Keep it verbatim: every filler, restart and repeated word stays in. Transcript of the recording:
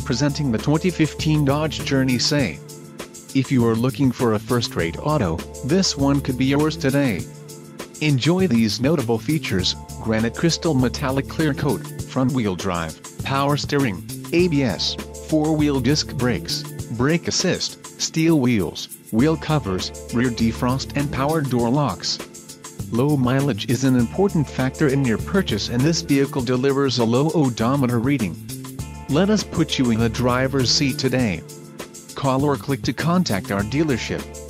Presenting the twenty fifteen Dodge Journey Say. If you are looking for a first-rate auto, this one could be yours today. Enjoy these notable features: granite crystal metallic clear coat, front-wheel drive, power steering, A B S, four-wheel disc brakes, brake assist, steel wheels, wheel covers, rear defrost and power door locks. Low mileage is an important factor in your purchase, and this vehicle delivers a low odometer reading. Let us put you in the driver's seat today. Call or click to contact our dealership.